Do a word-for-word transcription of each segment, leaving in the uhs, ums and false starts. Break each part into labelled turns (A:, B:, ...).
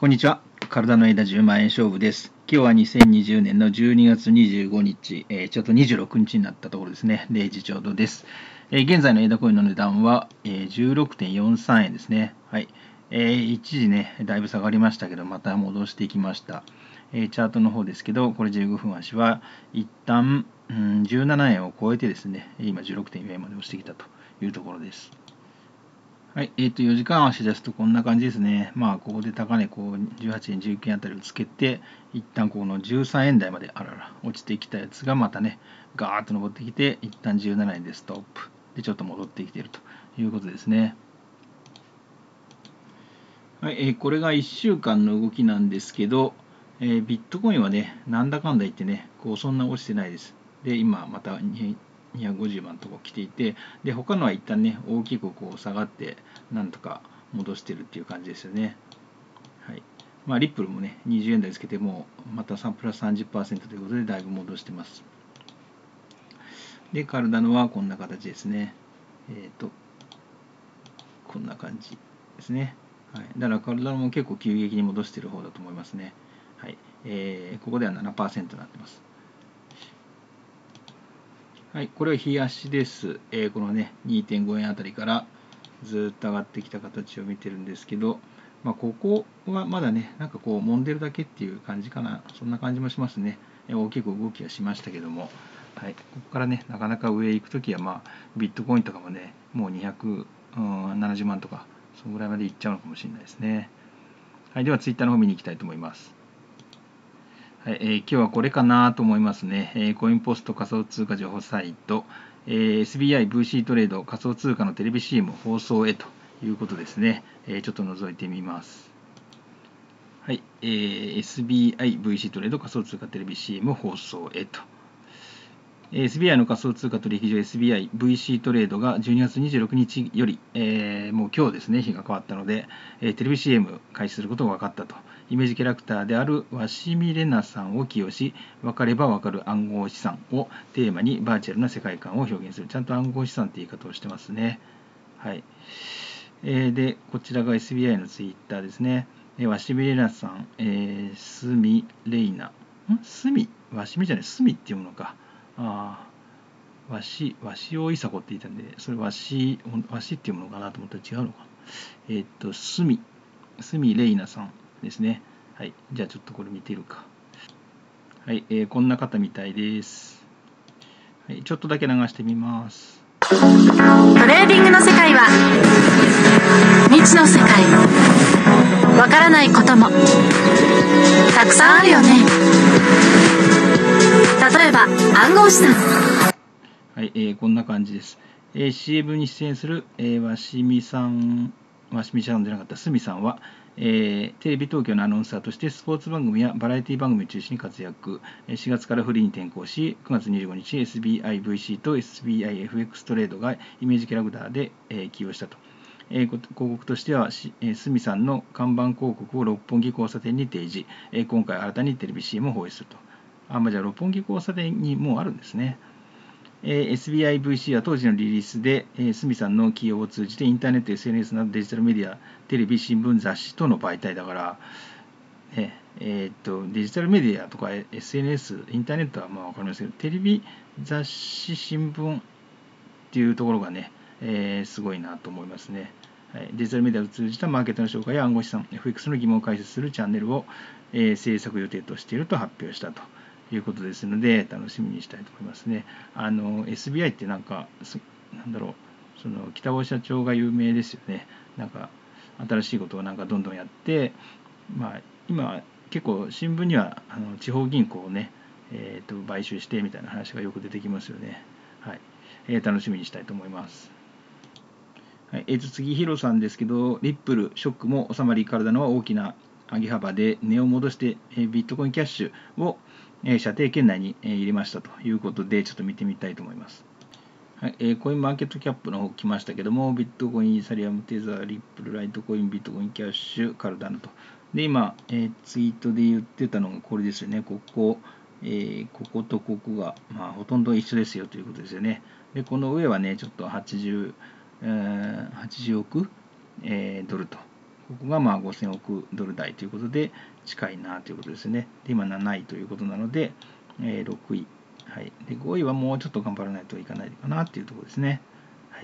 A: こんにちは。体の間じゅうまん円勝負です。今日はにせんにじゅうねんのじゅうにがつにじゅうごにち、えー、ちょっとにじゅうろくにちになったところですね。れいじちょうどです。えー、現在の枝コインの値段は、えー、じゅうろくてんよんさんえんですね。はい。えー、一時ね、だいぶ下がりましたけど、また戻していきました。えー、チャートの方ですけど、これじゅうごふん足は、一旦、うん、じゅうななえんを超えてですね、今じゅうろくてんよんえんまで落ちてきたというところです。はい、えっと、よじかん足ですとこんな感じですね。まあ、ここで高値、こう、じゅうはちえん、じゅうきゅうえんあたりをつけて、一旦このじゅうさんえん台まで、あらら、落ちてきたやつがまたね、ガーッと上ってきて、一旦じゅうななえんでストップ。で、ちょっと戻ってきているということですね。はい、えー、これがいっしゅうかんの動きなんですけど、えー、ビットコインはね、なんだかんだ言ってね、こう、そんな落ちてないです。で、今、またにひゃくごじゅうまんのとこ来ていて、で、他のは一旦ね、大きくこう下がって、なんとか戻してるっていう感じですよね。はい。まあ、リップルもね、にじゅうえん台つけて、もうまたプラス さんじゅっパーセント ということで、だいぶ戻してます。で、カルダノはこんな形ですね。えっ、ー、と、こんな感じですね。はい。だからカルダノも結構急激に戻してる方だと思いますね。はい。えー、ここでは ななパーセント になってます。はい、これは日足です。えー、このね、にてんごえんあたりからずっと上がってきた形を見てるんですけど、まあ、ここはまだね、なんかこう、揉んでるだけっていう感じかな。そんな感じもしますね。大きく動きはしましたけども、はい、ここからね、なかなか上行くときは、まあ、ビットコインとかもね、もうにひゃくななじゅうまんとか、そのぐらいまでいっちゃうのかもしれないですね。はい、では、ツイッターの方見に行きたいと思います。はい、えー、今日はこれかなと思いますね。えー、コインポスト仮想通貨情報サイト、えー、エスビーアイ ブイシー トレード仮想通貨のテレビ シーエム 放送へということですね。えー、ちょっと覗いてみます。はい、えー、エスビーアイ ブイシー トレード仮想通貨テレビ シーエム 放送へと。エスビーアイ の仮想通貨取引所 エスビーアイ ブイシー トレードがじゅうにがつにじゅうろくにちより、えー、もう今日ですね、日が変わったので、えー、テレビ シーエム 開始することが分かったと。イメージキャラクターである鷲見玲奈さんを起用し、分かれば分かる暗号資産をテーマにバーチャルな世界観を表現する。ちゃんと暗号資産って言い方をしてますね。はい。えー、で、こちらが エスビーアイ のツイッターですね。えー、鷲見玲奈さん、えー、鷲見玲奈。ん鷲見鷲見じゃない、鷲見っていうものか。ああ。わし、わしおいさこって言ったんで、それわし、わしっていうものかなと思ったら違うのかな。えーっと、すみ、すみれいなさんですね。はい。じゃあちょっとこれ見てるか。はい。えー、こんな方みたいです。はい。ちょっとだけ流してみます。
B: トレーディングの世界は未知の世界。わからないこともたくさんあるよね。例えば暗号資産。
A: はい、えー、こんな感じです。えー、シーエム に出演する、えー、わしみさん、わしみさんじゃなかった、すみさんは、えー、テレビ東京のアナウンサーとしてスポーツ番組やバラエティ番組を中心に活躍。しがつからフリーに転向し、くがつにじゅうごにち エスビーアイ ブイシー と エスビーアイ エフエックス トレードがイメージキャラクターで、えー、起用したと。えー、広告としては、えー、すみさんの看板広告を六本木交差点に提示。えー、今回新たにテレビ シーエム を放映すると。あ、まあ、じゃあ六本木交差点にもうあるんですね。エスビーアイ ブイシー は当時のリリースで、スミさんの起用を通じてインターネット、エスエヌエス などデジタルメディア、テレビ、新聞、雑誌との媒体だから、ねえー、っとデジタルメディアとか エスエヌエス、インターネットはまあ分かりますけど、テレビ、雑誌、新聞っていうところがね、えー、すごいなと思いますね。はい、デジタルメディアを通じたマーケットの紹介や暗号資産、エフエックス の疑問を解説するチャンネルを、えー、制作予定としていると発表したということですので、楽しみにしたいと思いますね。あの エスビーアイ ってなんか、なんだろう、その北尾社長が有名ですよね。なんか新しいことをなんかどんどんやって、まあ、今結構新聞にはあの地方銀行をね、えー、と買収してみたいな話がよく出てきますよね。はい、えー、楽しみにしたいと思います。はい、えー、と次、ヒロさんですけど、リップル、ショックも収まり、体の大きな上げ幅で値を戻して、えー、ビットコインキャッシュを、えー、射程圏内に、えー、入れましたということで、ちょっと見てみたいと思います。はい、えー、コインマーケットキャップの方来ましたけども、ビットコイン、イーサリアム、テザー、リップル、ライトコイン、ビットコインキャッシュ、カルダノと。で、今、えー、ツイートで言ってたのがこれですよね。ここ、えー、こことここが、まあ、ほとんど一緒ですよということですよね。で、この上はね、ちょっとはちじゅう、えー、はちじゅうおく、えー、ドルと。 ここがまあごせんおくドル台ということで近いなということですね。で今なないということなので、えー、ろくい、はい、でごいはもうちょっと頑張らないといかないかなというところですね。はい、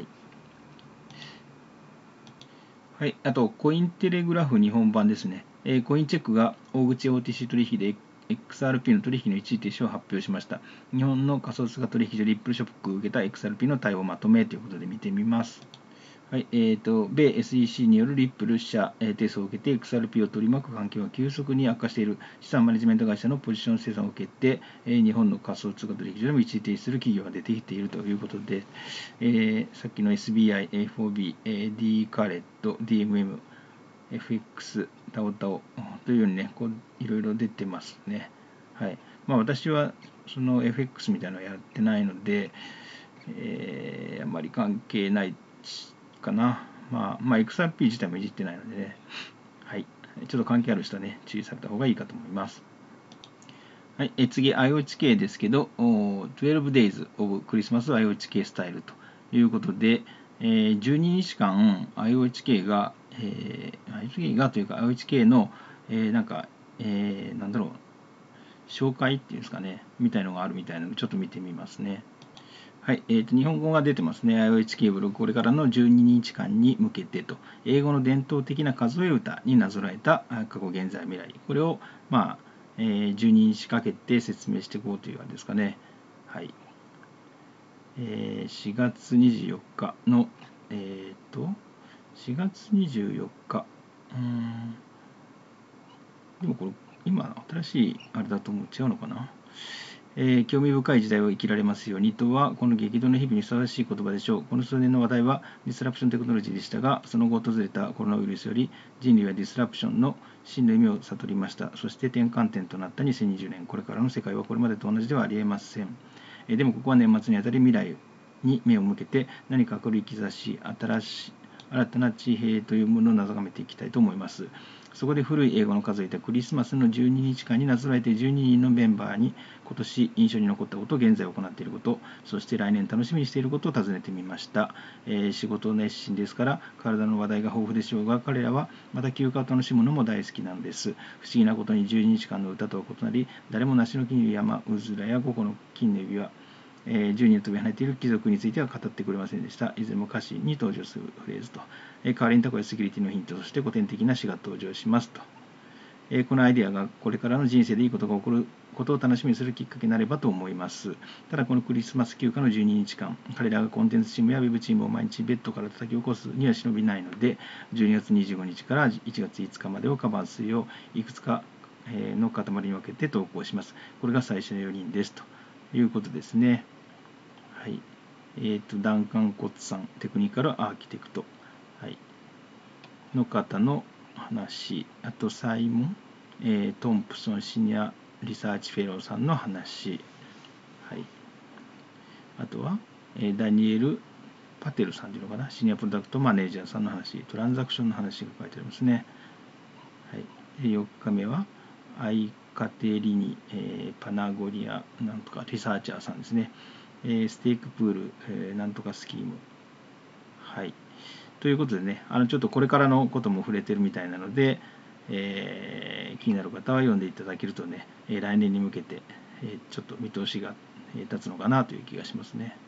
A: はい、あとコインテレグラフ日本版ですね。えー、コインチェックが大口 オーティーシー 取引で エックスアールピー の取引の一時停止を発表しました。日本の仮想通貨取引所リップルショックを受けた エックスアールピー の対応をまとめということで見てみます。はい、えーと、米 エスイーシー によるリップル社、えー、提訴を受けて エックスアールピー を取り巻く環境が急速に悪化している資産マネジメント会社のポジション生産を受けて、えー、日本の仮想通貨取引所でも一時停止する企業が出てきているということで、えー、さっきの エスビーアイ、エフオービー、えー、D カレット、ディーエムエム、エフエックス、タオタオというようにね、こういろいろ出てますね。はい。まあ私はその エフエックスみたいなのやってないので、えー、あんまり関係ないかな。まあ、まあ、エックスアールピー 自体もいじってないのでね。はい。ちょっと関係ある人はね、注意された方がいいかと思います。はい。え次、アイオーエイチケー ですけど、じゅうに days of Christmas アイオーエイチケー スタイルということで、えー、じゅうににちかん アイオーエイチケー が、えー、アイオーエイチケー がというか アイオーエイチケー の、えー、なんか、えー、なんだろう、紹介っていうんですかね、みたいのがあるみたいなので、ちょっと見てみますね。はい、えーと、日本語が出てますね。アイオーエイチケー ブログ、これからのじゅうににちかんに向けてと、英語の伝統的な数え歌になぞらえた過去、現在、未来。これを、まあ、えー、じゅうににちかけて説明していこうというわけですかね。はい。えー、しがつにじゅうよっかの、えっ、ー、と、しがつにじゅうよっか、うーん、でもこれ、今、新しいあれだと思う、違うのかな。えー、興味深い時代を生きられますようにとは、この激動の日々にふさわしい言葉でしょう。この数年の話題はディスラプションテクノロジーでしたが、その後訪れたコロナウイルスより人類はディスラプションの真の意味を悟りました。そして転換点となったにせんにじゅうねん、これからの世界はこれまでと同じではありえません。えー、でもここは年末にあたり未来に目を向けて何か明るい兆し、新しい新たな地平というものを眺めていきたいと思います。そこで古い英語の数えたクリスマスのじゅうににちかんになぞらえてじゅうににんのメンバーに今年印象に残ったこと、現在行っていること、そして来年楽しみにしていることを尋ねてみました。えー、仕事熱心ですから体の話題が豊富でしょうが、彼らはまた休暇を楽しむのも大好きなんです。不思議なことにじゅうににちかんの歌とは異なり、誰も梨の木に山、うずらや午後の金の指輪、えー、じゅうにん飛び跳ねている貴族については語ってくれませんでした。いずれも歌詞に登場するフレーズと、えー、代わりにタコやセキュリティのヒント、そして古典的な詩が登場しますと。えー、このアイデアがこれからの人生でいいことが起こることを楽しみにするきっかけになればと思います。ただこのクリスマス休暇のじゅうににちかん、彼らがコンテンツチームやウェブチームを毎日ベッドから叩き起こすには忍びないので、じゅうにがつにじゅうごにちからいちがついつかまでをカバーするよういくつかの塊に分けて投稿します。これが最初のよにんですということですね。はい。えっ、ー、と、ダンカン・コッツさん、テクニカルアーキテクト、はい、の方の話、あと、サイモン、えー、トンプソンシニアリサーチフェローさんの話、はい、あとは、えー、ダニエル・パテルさんというのかな、シニアプロダクトマネージャーさんの話、トランザクションの話が書いてありますね。はい、でよっかめは、アイカテリニ、えー、パナゴリア、なんとかリサーチャーさんですね。えー、ステークプール、えー、なんとかスキーム。はい。ということでね、あのちょっとこれからのことも触れてるみたいなので、えー、気になる方は読んでいただけるとね、えー、来年に向けて、えー、ちょっと見通しが立つのかなという気がしますね。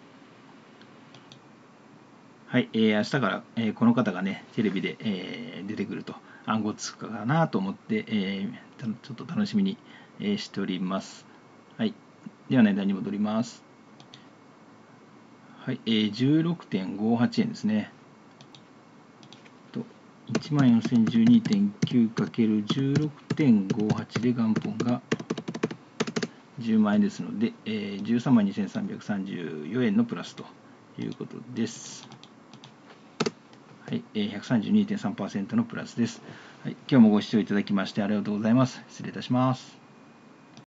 A: はい、えー、明日から、えー、この方がね、テレビで、えー、出てくると暗号通貨かなと思って、えー、ちょっと楽しみに、えー、しております。はい。ではね、題に戻ります。はい、えー、じゅうろくてんごはちえんですね。と いちまんよんせんじゅうにてんきゅうかけるじゅうろくてんごはち で元本がじゅうまんえんですので、えー、じゅうさんまんにせんさんびゃくさんじゅうよえんのプラスということです。はい、えー、ひゃくさんじゅうにてんさんパーセント のプラスです。はい、今日もご視聴いただきましてありがとうございます。失礼いたします。